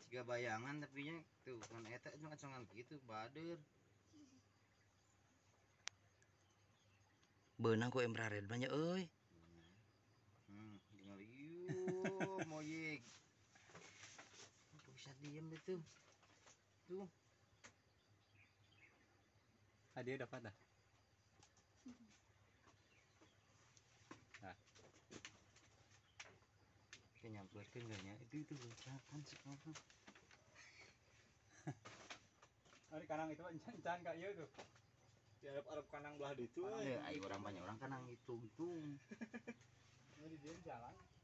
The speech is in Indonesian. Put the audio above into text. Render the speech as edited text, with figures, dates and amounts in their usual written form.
Gak bayangan tapi nya tuh kan eta cuma acongan gitu bader. Beunang ku infrared banyak euy. Tinggal yuk moyek. Gak bisa diem deh tuh. Tuh. Dia dapat dah. Nah. Kayak nyamperkan gak nya itu loncakan sekarang. Ari kanang itu encan ka ieu tuh. Di arep kanang belah ditu. Ayo orang banyak orang kanang hitung. Ini di jalan.